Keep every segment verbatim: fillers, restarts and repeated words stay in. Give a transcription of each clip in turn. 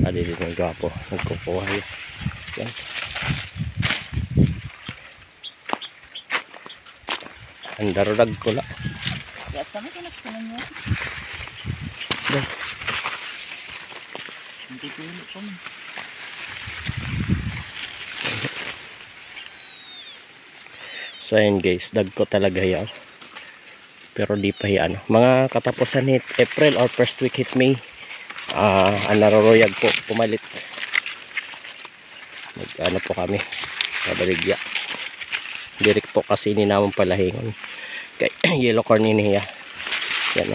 Adi din ng gwapo. Nagkukuha yun. Yan. Ang darudag ko lang. Ya, sama ka nagkanan mo. Hindi ko ulit pa man. So ayun guys, dag ko talaga yan. Pero di pa yan. Mga katapusan hit April or first week hit May. Ah, uh, anaroroyag po pumalit. Nag ano po kami. Kabaligya. Direct po kasi ini naman palahingon. Kay yellow corn niya. Yan o.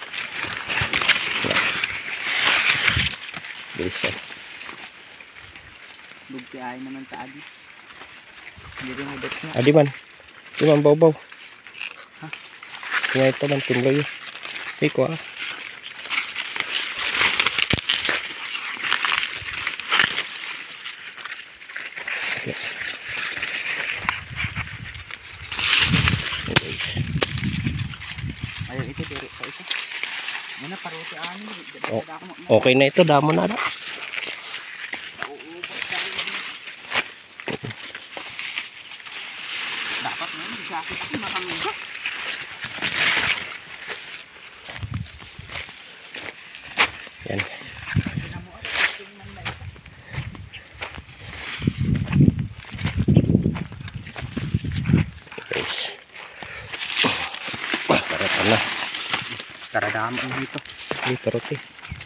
Bisa. Bugti ay naman sa adi. Hindi rin mo bet na. Adi man. Di man baw-baw. Ha? Nga ito man tinloy. Iko ah. Ayaw ito, diri pa ito. Muna paruti ani. Oh, okay na ito, damo na na. Dapat na yun, sakit ako makamingga. Yan. Guys. Parata na. Karadama na ito. Ini paruti.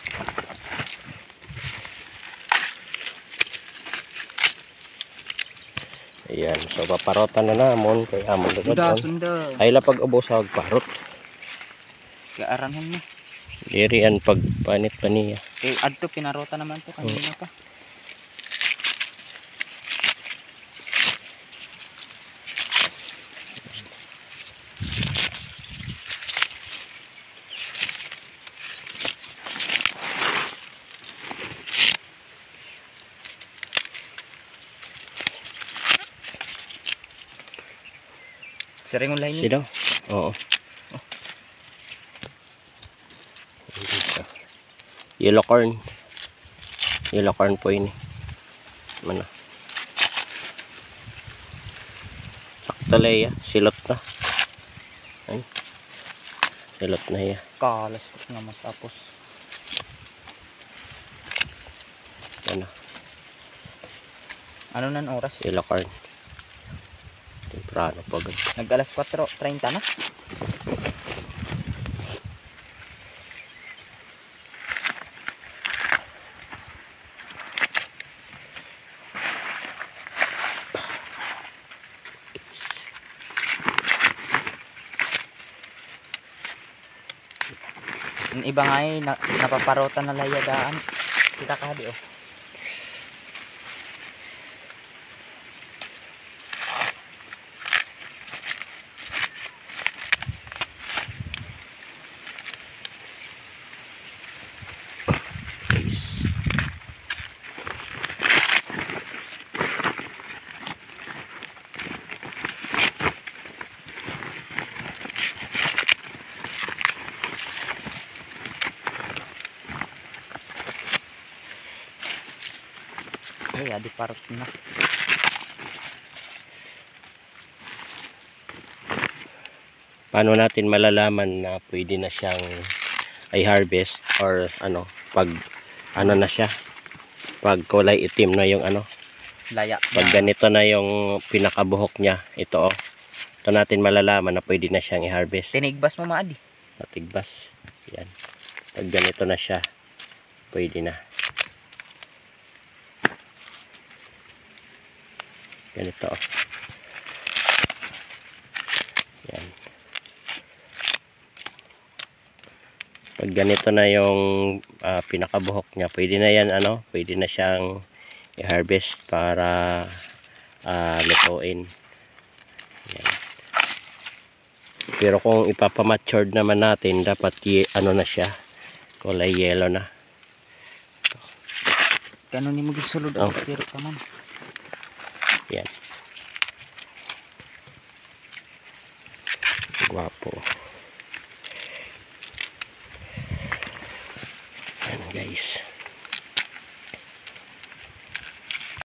Ayan, so paparota na namon kay amon Sunda, dagod. sunda. Ay la pag ubos sa parot. Kaaranhan mo. Diri an pagpanit pa niya. Eh, adto pinarota naman to kanina pa. Sering online Sino? Oo. Oh. Yellow corn. Yellow corn po ini. Mana? Saktalay ya, silot na. Ay. Silot na ya. Kalas ko nga matapos. Ano? Ano nan oras? Yellow corn. Temprano pa agad. Nag-alas kwatro treinta na. Yung iba nga ay na, napaparota na layadaan. Kita ka di oh. Ay, adi parot na. Paano natin malalaman na pwede na siyang i-harvest or ano, pag ano na siya, pag kulay itim na yung ano, Laya. pag ganito na yung pinakabuhok niya, ito oh, ito natin malalaman na pwede na siyang i-harvest. Tinigbas mo maadi. Matigbas. Yan. Pag ganito na siya, pwede na. Ganito oh. Yan. Pag ganito na yung uh, pinakabuhok niya, pwede na yan ano, pwede na siyang i-harvest para uh, lutuin. Yan. Pero kung ipapamatured naman natin, dapat ano na siya, kulay yellow na. Kano ni mo gisulod Oh. ang tiro ka man. Yan. Guwapo.